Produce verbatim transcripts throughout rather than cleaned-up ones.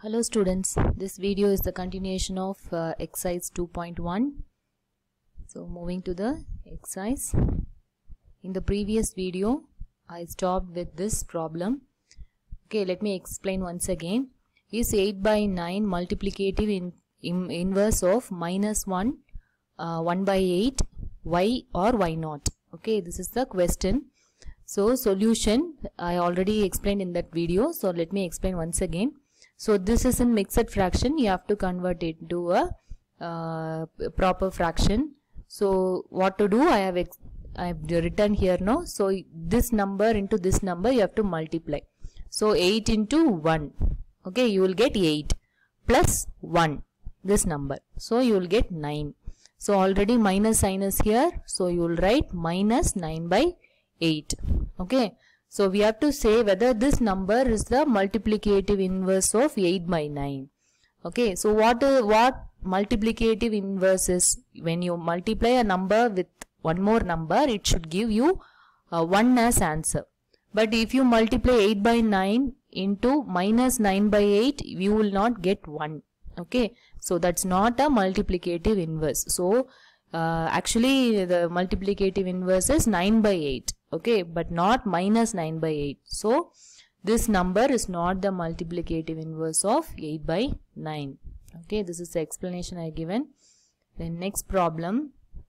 Hello students, this video is the continuation of uh, exercise two point one. So moving to the exercise. In the previous video, I stopped with this problem. Okay, let me explain once again. Is eight by nine multiplicative in, in inverse of minus one, uh, one by eight, y or y not? Okay, this is the question. So solution, I already explained in that video. So let me explain once again. So this is in mixed fraction. You have to convert it into a uh, proper fraction. So what to do? I have ex I have written here now. So this number into this number you have to multiply. So eight into one. Okay, you will get eight plus one. This number. So you will get nine. So already minus sign is here. So you will write minus nine by eight. Okay. So we have to say whether this number is the multiplicative inverse of eight by nine. Okay, so what uh, what multiplicative inverse is? When you multiply a number with one more number, it should give you uh, one as answer. But if you multiply eight by nine into minus nine by eight, you will not get one. Okay, so that's not a multiplicative inverse. So uh, actually the multiplicative inverse is nine by eight. Okay, but not minus nine by eight. So this number is not the multiplicative inverse of eight by nine. Okay, this is the explanation I given. Then next problem.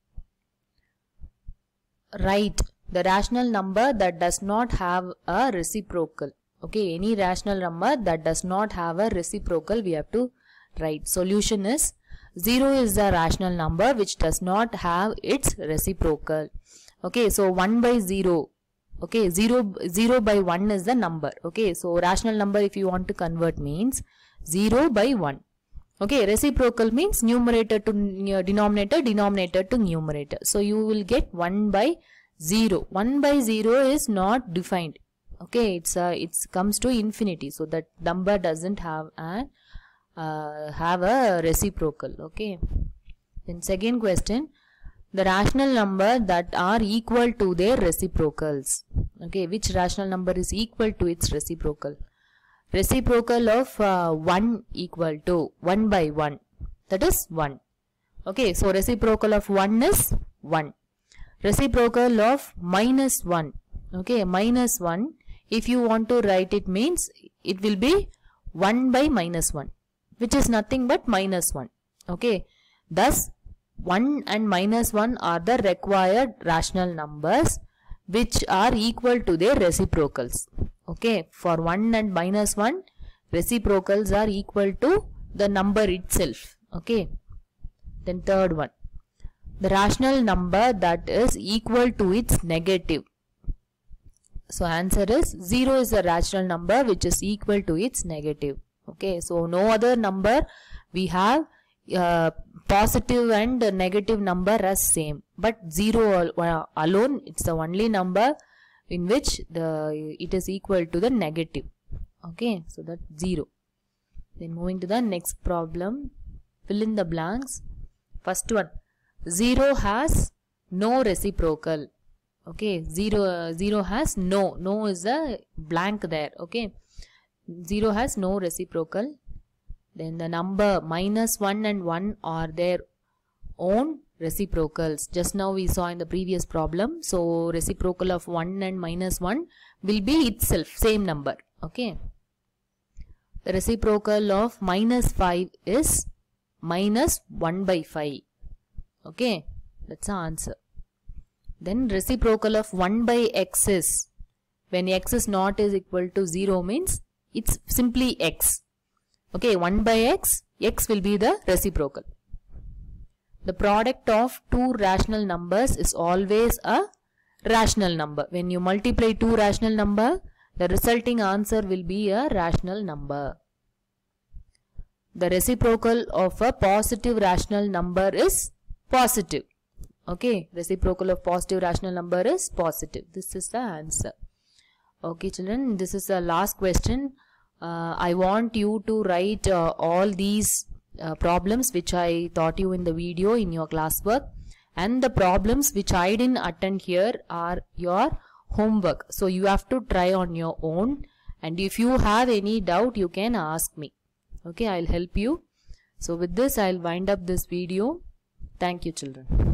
Write the rational number that does not have a reciprocal. Okay, any rational number that does not have a reciprocal we have to write. Solution is zero is the rational number which does not have its reciprocal. Okay, so one by zero. Okay, zero, zero by one is the number. Okay, so rational number if you want to convert means zero by one. Okay, reciprocal means numerator to denominator, denominator to numerator. So you will get one by zero. one by zero is not defined. Okay, it's uh, it comes to infinity. So that number doesn't have a, uh, have a reciprocal. Okay, then second question. The rational number that are equal to their reciprocals. Okay, which rational number is equal to its reciprocal? Reciprocal of uh, one equal to one by one. That is one. Okay, so reciprocal of one is one. Reciprocal of minus one. Okay, minus one. If you want to write it means it will be one by minus one, which is nothing but minus one. Okay, thus one and minus one are the required rational numbers which are equal to their reciprocals. Okay, for one and minus one, reciprocals are equal to the number itself. Okay, then third one. The rational number that is equal to its negative. So answer is zero is a rational number which is equal to its negative. Okay, so no other number we have Uh, positive and uh, negative number as same, but zero al alone it's the only number in which the it is equal to the negative. Okay, so that's zero. Then moving to the next problem, fill in the blanks. First one, zero has no reciprocal. Okay, zero uh, zero has no no is a blank there. Okay, zero has no reciprocal. Then the number minus one and one are their own reciprocals. Just now we saw in the previous problem. So reciprocal of one and minus one will be itself same number. Okay. The reciprocal of minus five is minus one by five. Okay. That's the answer. Then reciprocal of one by x is, when x is not is equal to zero means it's simply x. Okay, one by x, x will be the reciprocal. The product of two rational numbers is always a rational number. When you multiply two rational number, the resulting answer will be a rational number. The reciprocal of a positive rational number is positive. Okay, reciprocal of positive rational number is positive. This is the answer. Okay children, this is the last question. Uh, I want you to write uh, all these uh, problems which I taught you in the video in your classwork, and the problems which I didn't attend here are your homework. So you have to try on your own, and if you have any doubt you can ask me. Okay, I'll help you. So with this, I'll wind up this video. Thank you, children.